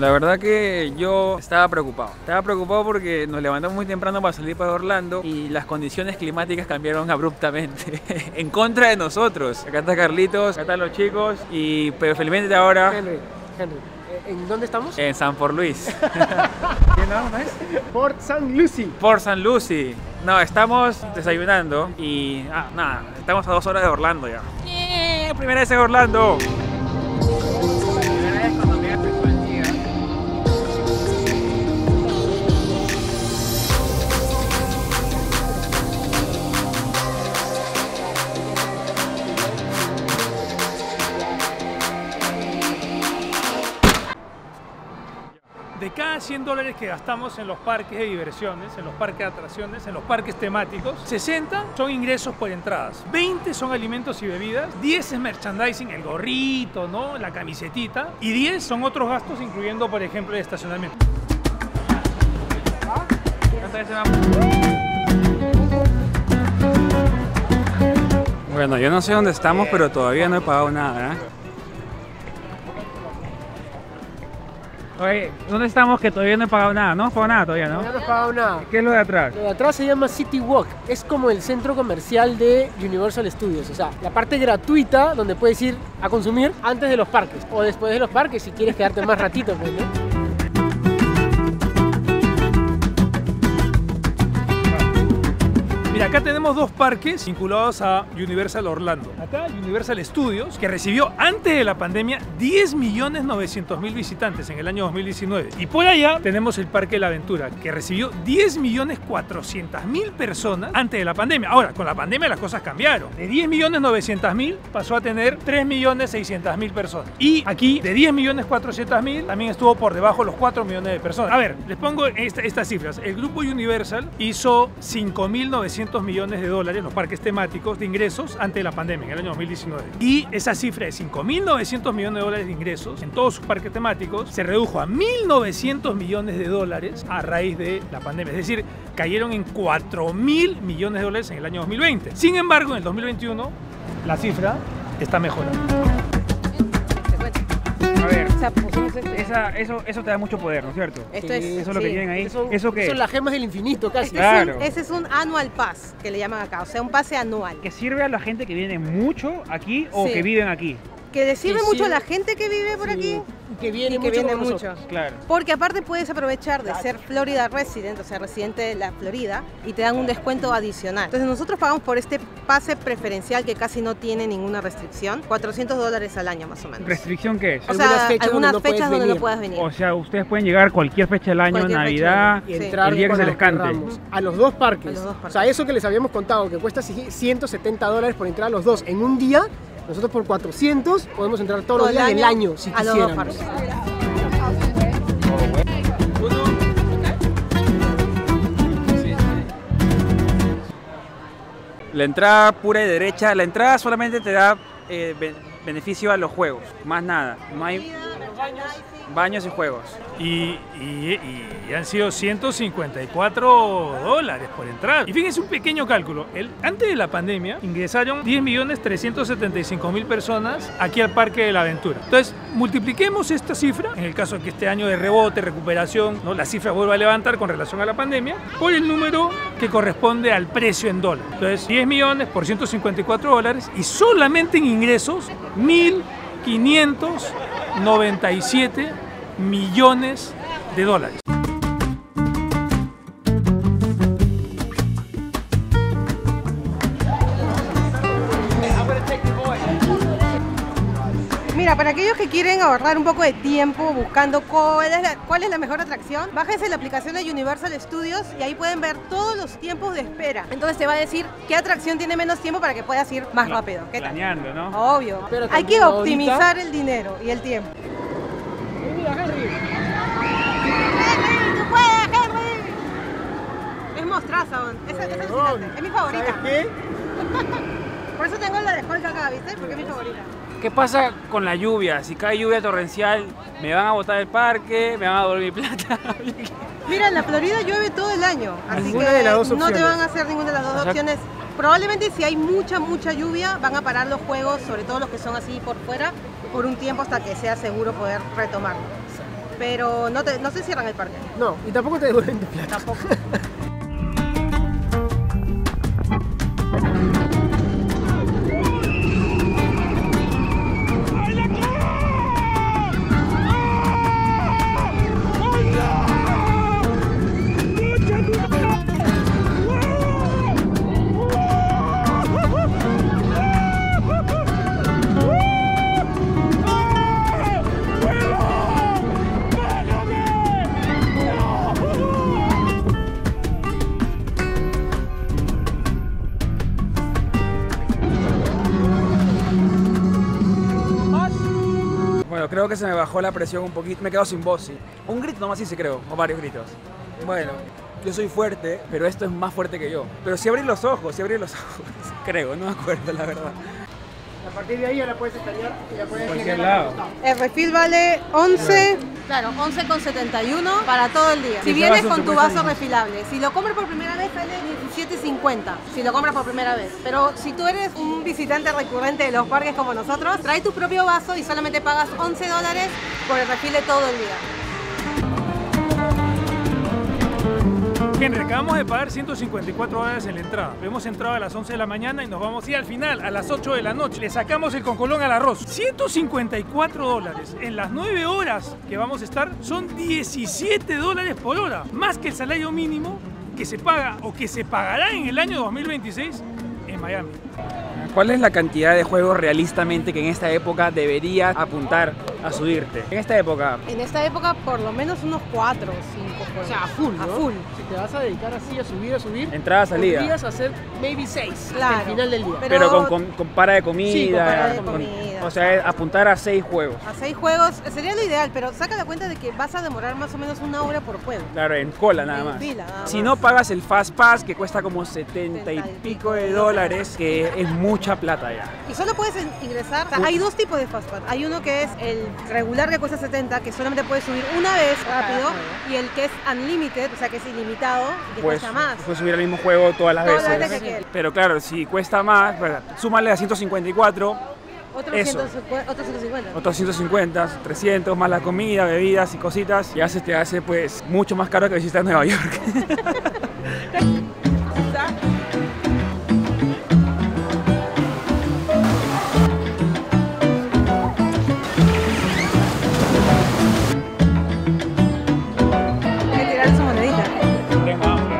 La verdad que yo estaba preocupado. Estaba preocupado porque nos levantamos muy temprano para salir para Orlando y las condiciones climáticas cambiaron abruptamente en contra de nosotros. Acá está Carlitos, acá están los chicos y pero felizmente ahora... Henry, ¿en dónde estamos? En San Port Luis. ¿Qué nombre es? Port St. Lucie. Port St. Lucie. No, estamos desayunando y nada, estamos a 2 horas de Orlando ya. Primera vez en Orlando. Primera vez cuando me hace cualquiera. De cada $100 que gastamos en los parques de diversiones, en los parques de atracciones, en los parques temáticos, 60 son ingresos por entradas, 20 son alimentos y bebidas, 10 es merchandising, el gorrito, ¿no? La camisetita, y 10 son otros gastos, incluyendo, por ejemplo, el estacionamiento. Bueno, yo no sé dónde estamos, pero todavía no he pagado nada, ¿eh? Oye, ¿dónde estamos que todavía no he pagado nada? No hemos pagado nada todavía, ¿no? No hemos pagado nada. ¿Qué es lo de atrás? Lo de atrás se llama City Walk. Es como el centro comercial de Universal Studios. O sea, la parte gratuita donde puedes ir a consumir antes de los parques. O después de los parques si quieres quedarte más ratito, pues, ¿no? Mira, acá tenemos dos parques vinculados a Universal Orlando. Acá Universal Studios, que recibió antes de la pandemia 10.900.000 visitantes en el año 2019. Y por allá tenemos el Parque de la Aventura, que recibió 10.400.000 personas antes de la pandemia. Ahora, con la pandemia las cosas cambiaron. De 10.900.000 pasó a tener 3.600.000 personas. Y aquí, de 10.400.000, también estuvo por debajo los 4 millones de personas. A ver, les pongo estas cifras. El grupo Universal hizo 5.900 millones de dólares en los parques temáticos de ingresos antes de la pandemia, en el año 2019. Y esa cifra de 5.900 millones de dólares de ingresos en todos sus parques temáticos se redujo a 1.900 millones de dólares a raíz de la pandemia. Es decir, cayeron en 4.000 millones de dólares en el año 2020. Sin embargo, en el 2021 la cifra está mejorando. A ver, eso te da mucho poder, ¿no es cierto? Esto es, eso es lo que tienen ahí. ¿Eso qué? Son las gemas del infinito casi. Claro. Ese es un annual pass, que le llaman acá, o sea, un pase anual. ¿Que sirve a la gente que viene mucho aquí o Sí. que viven aquí? Que le sirve Que mucho a sirve- la gente que vive por aquí Que viene y que mucho viene con mucho. nosotros. Claro. Porque aparte puedes aprovechar de ser Florida resident, o sea, residente de la Florida, y te dan un descuento adicional. Entonces nosotros pagamos por este pase preferencial que casi no tiene ninguna restricción, $400 al año más o menos. ¿Restricción qué es? O sea, Algunas fechas algunas donde no fechas puedes donde no venir. puedas venir. O sea, ustedes pueden llegar cualquier fecha del año, Cualquier fecha Navidad, del Y Sí. entrar el día que se cuando les cante. querramos. A los dos parques. A los dos parques. O sea, eso que les habíamos contado, que cuesta $170 por entrar a los dos en un día, nosotros por 400 podemos entrar todos los días del año si a los dos quisiéramos. parques. La entrada pura y derecha, la entrada solamente te da beneficio a los juegos, más nada. No hay baños y juegos. Y han sido $154 por entrar. Y fíjense un pequeño cálculo. Antes de la pandemia ingresaron 10.375.000 personas aquí al Parque de la Aventura. Entonces, multipliquemos esta cifra, en el caso de que este año de rebote, recuperación, ¿no? La cifra vuelva a levantar con relación a la pandemia, por el número que corresponde al precio en dólares. Entonces, 10 millones por $154 y solamente en ingresos, 1.597 millones de dólares. Mira, para aquellos que quieren ahorrar un poco de tiempo buscando cuál es la mejor atracción, bájense la aplicación de Universal Studios y ahí pueden ver todos los tiempos de espera. Entonces te va a decir qué atracción tiene menos tiempo para que puedas ir más rápido. ¿Qué tal? Planeando, ¿no? Obvio. Pero Hay que también ahorita- optimizar el dinero y el tiempo. Mira, Henry. ¡Henry, tú puedes, Henry! Es mostraza, esa es alucinante. Es mi favorita. ¿Sabes qué? Por eso tengo la de Hulk acá, ¿viste? Porque es mi favorita. ¿Qué pasa con la lluvia? Si cae lluvia torrencial, ¿me van a botar el parque? ¿Me van a devolver mi plata? Mira, en la Florida llueve todo el año, así Ninguna que de las dos no te opciones. van a hacer ninguna de las dos O sea, opciones. Probablemente si hay mucha lluvia, van a parar los juegos, sobre todo los que son así por fuera, por un tiempo hasta que sea seguro poder retomarlo. pero no se cierran el parque. No, y tampoco te devuelven tu plata. Tampoco. Bueno, creo que se me bajó la presión un poquito, me quedo sin voz, sí. Un grito nomás sí, creo, o varios gritos. Bueno, yo soy fuerte, pero esto es más fuerte que yo. Pero si abrí los ojos, creo, no me acuerdo la verdad. A partir de ahí ya la puedes escanear y la puedes Cualquier generar al lado. costado. El refil vale 11, claro, 11,71 para todo el día. Si Y vienes ese con vaso tu te vaso cuesta refilable, si lo compras por primera vez sale 17,50, si lo compras por primera vez. Pero si tú eres un visitante recurrente de los parques como nosotros, trae tu propio vaso y solamente pagas $11 por el refil de todo el día. Henry, acabamos de pagar $154 en la entrada. Hemos entrado a las 11 de la mañana y nos vamos a ir al final, a las 8 de la noche. Le sacamos el concolón al arroz. $154 en las 9 horas que vamos a estar son $17 por hora. Más que el salario mínimo que se paga o que se pagará en el año 2026 en Miami. ¿Cuál es la cantidad de juegos realistamente que en esta época deberías apuntar a subirte? En esta época, En esta época por lo menos unos 4 o 5 juegos. O sea, a full, ¿no? A full. Si te vas a dedicar así a subir, entrada, salida. podrías hacer maybe 6 Claro. al final del día. Pero con para de comida. Sí, con para de comida. O sea, es apuntar a 6 juegos. A 6 juegos sería lo ideal, pero saca la cuenta de que vas a demorar más o menos 1 hora por juego. Claro, en cola nada En más. fila, nada Si más. no pagas el Fast Pass, que cuesta como 70 y pico de dólares, que es mucha plata ya. Y solo puedes ingresar, o sea, hay dos tipos de Fast Pass. Hay uno que es el regular que cuesta 70, que solamente puedes subir una vez rápido, y el que es unlimited, o sea, que es ilimitado, que Pues cuesta más. puedes subir al mismo juego todas las Todas las veces. veces que quieras. Pero claro, si cuesta más, pues, súmale a 154, Otros eso. 150. otros 150, 300, más la comida, bebidas y cositas, y te hace pues mucho más caro que visitar Nueva York. Hay que tirarle su monedita. Tengo hambre.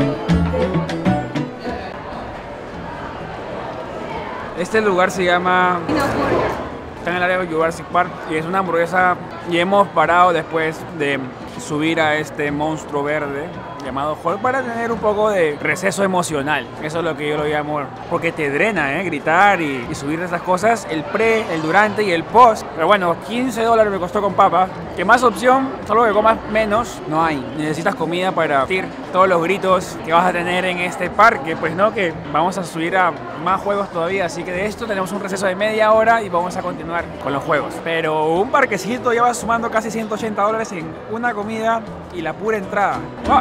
Este lugar se llama... Está en el área de Jurassic Park y es una hamburguesa, y hemos parado después de subir a este monstruo verde llamado Hulk para tener un poco de receso emocional. Eso es lo que yo lo llamo, porque te drena, gritar y subir esas cosas, el pre, el durante y el post. Pero bueno, $15 me costó con papas. ¿Qué más opción? Solo que comas menos, no hay. Necesitas comida para sentir todos los gritos que vas a tener en este parque. Pues no, que vamos a subir a más juegos todavía, así que de esto tenemos un receso de media hora y vamos a continuar con los juegos. Pero un parquecito ya va sumando casi $180 en una comida y la pura entrada. ¡Ah!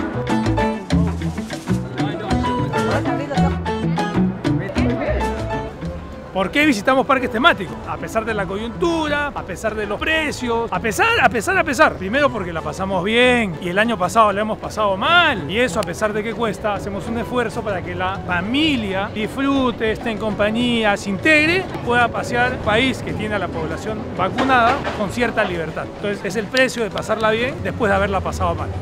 ¿Por qué visitamos parques temáticos? A pesar de la coyuntura, a pesar de los precios, a pesar. Primero porque la pasamos bien y el año pasado la hemos pasado mal. Y eso a pesar de que cuesta, hacemos un esfuerzo para que la familia disfrute, esté en compañía, se integre, pueda pasear un país que tiene a la población vacunada con cierta libertad. Entonces es el precio de pasarla bien después de haberla pasado mal.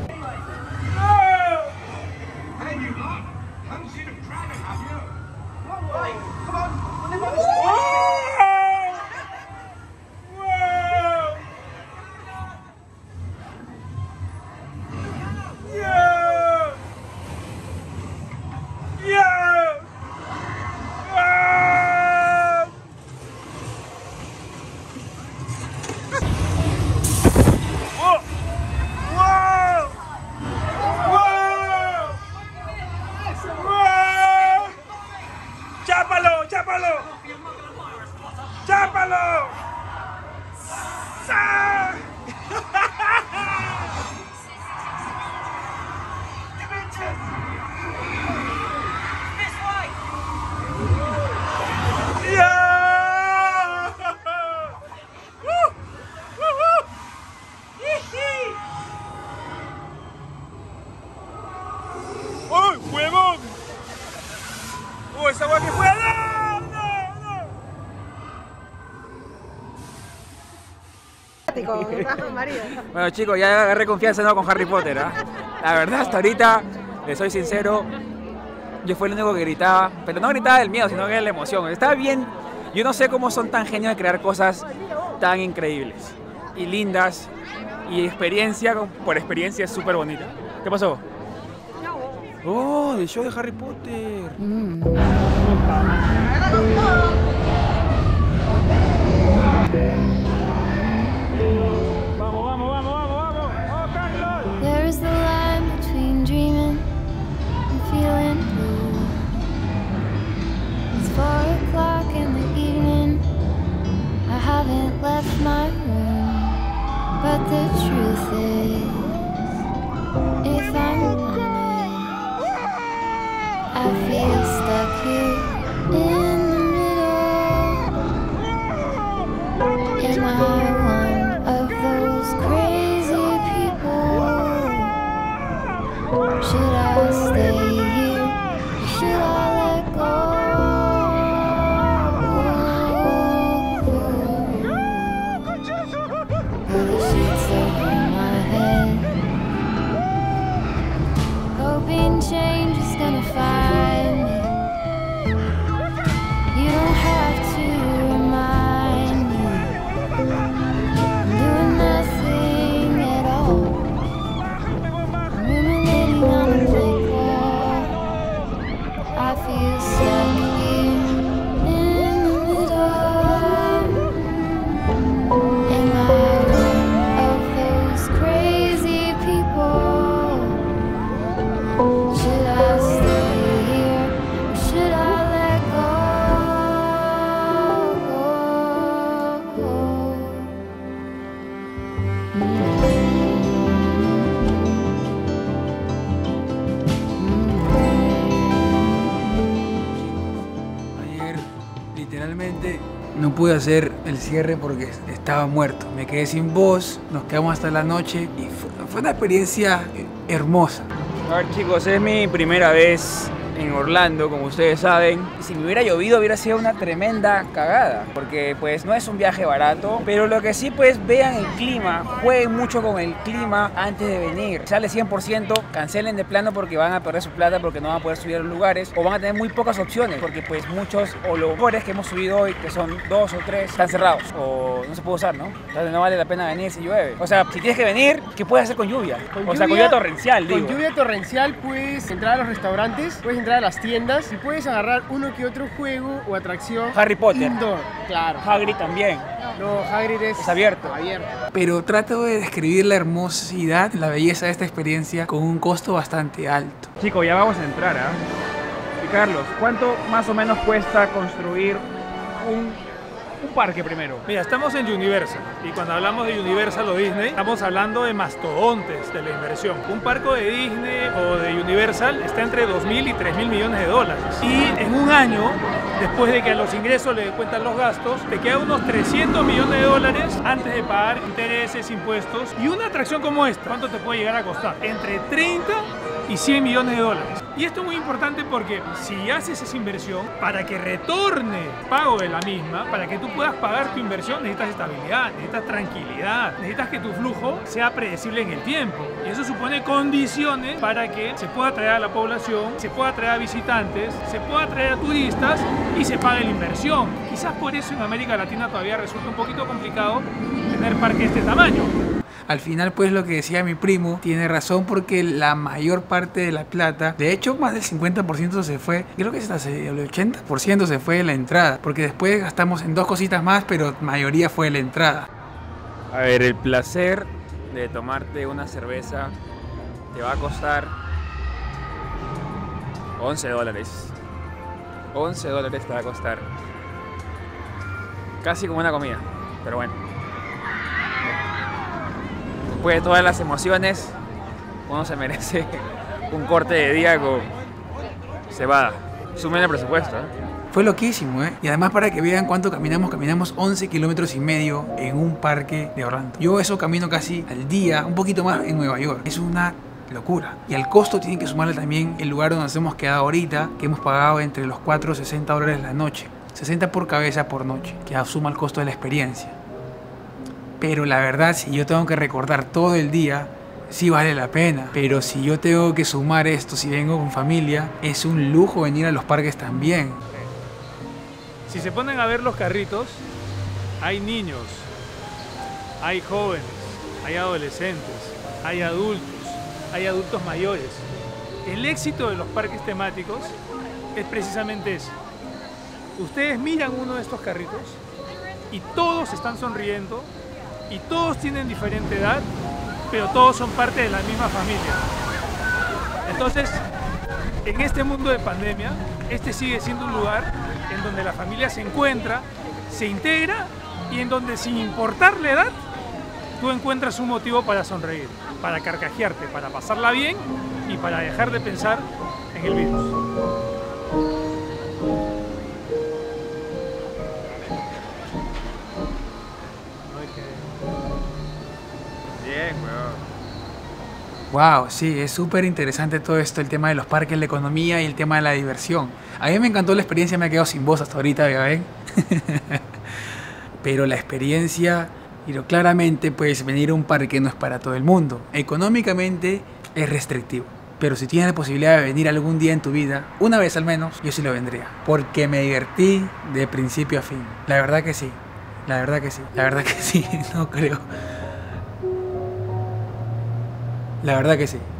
¡Chápalo! ¡Chápalo! ¡Chápalo! ¡Ah! ¡Yeah! Con Mario. Bueno chicos, ya agarré confianza con Harry Potter, ¿ah? La verdad, hasta ahorita, les soy sincero, yo fui el único que gritaba, pero no gritaba del miedo, sino que de la emoción. Estaba bien, yo no sé cómo son tan genios de crear cosas tan increíbles y lindas, y experiencia por experiencia es súper bonita. ¿Qué pasó? Oh, el show de Harry Potter. There is the line between dreaming and feeling blue. It's 4 o'clock in the evening. I haven't left my room, but the truth is, if I'm honest, I feel stuck here in the middle. Am I one of those crazy people? Should I stay here or should I let go? Pull the sheets over my head, hoping change is gonna find me. You don't have to remind me. I'm doing nothing at all. I'm ruminating on a blank wall. I feel stuck here in the middle. Am I one of those crazy people? Should I stay here or should I let go? Ayer, literalmente, no pude hacer el cierre porque estaba muerto. Me quedé sin voz, nos quedamos hasta la noche y fue una experiencia hermosa. A ver chicos, es mi primera vez en Orlando, como ustedes saben. Y si me hubiera llovido hubiera sido una tremenda cagada, porque pues no es un viaje barato, pero lo que sí pues vean el clima, jueguen mucho con el clima antes de venir. Sale 100%, cancelen de plano porque van a perder su plata, porque no van a poder subir a los lugares, o van a tener muy pocas opciones, porque pues muchos, o los lugares que hemos subido hoy, que son 2 o 3, están cerrados, o no se puede usar, ¿no? Entonces no vale la pena venir si llueve. O sea, si tienes que venir, ¿qué puedes hacer con lluvia? Con lluvia torrencial, digo. Con lluvia torrencial puedes entrar a los restaurantes, puedes entrar a las tiendas y puedes agarrar uno que otro juego o atracción. Harry Potter. Indoor, claro. Hagrid también. No, Hagrid es abierto. Pero trato de describir la hermosidad, la belleza de esta experiencia con un costo bastante alto. Chicos, ya vamos a entrar, ¿ah? Y Carlos, ¿cuánto más o menos cuesta construir un parque primero? Mira, estamos en Universal y cuando hablamos de Universal o Disney estamos hablando de mastodontes de la inversión. Un parque de Disney o de Universal está entre 2.000 y 3.000 millones de dólares y en un año, después de que a los ingresos le cuentan los gastos, te quedan unos 300 millones de dólares antes de pagar intereses, impuestos. Y una atracción como esta, ¿cuánto te puede llegar a costar? Entre 30 y 100 millones de dólares. Y esto es muy importante porque si haces esa inversión, para que retorne pago de la misma, para que tú puedas pagar tu inversión, necesitas estabilidad, necesitas tranquilidad, necesitas que tu flujo sea predecible en el tiempo. Y eso supone condiciones para que se pueda atraer a la población, se pueda atraer a visitantes, se pueda atraer a turistas y se pague la inversión. Quizás por eso en América Latina todavía resulta un poquito complicado tener parques de este tamaño. Al final, pues lo que decía mi primo tiene razón, porque la mayor parte de la plata, de hecho más del 50% se fue, creo que hasta el 80% se fue de la entrada, porque después gastamos en 2 cositas más, pero mayoría fue de la entrada. A ver, el placer de tomarte una cerveza te va a costar $11. $11 te va a costar. Casi como una comida, pero bueno. Después de todas las emociones, uno se merece un corte de día con cebada. Sumen el presupuesto, ¿eh? Fue loquísimo, ¿eh? Y además, para que vean cuánto caminamos 11 kilómetros y medio en un parque de Orlando. Yo eso camino casi al día, un poquito más en Nueva York. Es una locura. Y al costo tienen que sumarle también el lugar donde nos hemos quedado ahorita, que hemos pagado entre los 4 y $60 la noche. 60 por cabeza por noche, que asuma el costo de la experiencia. Pero la verdad, si yo tengo que recordar todo el día, sí vale la pena. Pero si yo tengo que sumar esto, si vengo con familia, es un lujo venir a los parques también. Si se ponen a ver los carritos, hay niños, hay jóvenes, hay adolescentes, hay adultos mayores. El éxito de los parques temáticos es precisamente eso. Ustedes miran uno de estos carritos y todos están sonriendo y todos tienen diferente edad, pero todos son parte de la misma familia. Entonces, en este mundo de pandemia, este sigue siendo un lugar en donde la familia se encuentra, se integra y en donde, sin importar la edad, tú encuentras un motivo para sonreír, para carcajearte, para pasarla bien y para dejar de pensar en el virus. Bien, weón. Wow, sí, es súper interesante todo esto, el tema de los parques, la economía y el tema de la diversión. A mí me encantó la experiencia, me he quedado sin voz hasta ahorita, ¿ya ven? Pero la experiencia, pero claramente pues venir a un parque no es para todo el mundo. Económicamente es restrictivo. Pero si tienes la posibilidad de venir algún día en tu vida, una vez al menos, yo sí lo vendría. Porque me divertí de principio a fin. La verdad que sí. La verdad que sí. La verdad que sí. No creo. La verdad que sí.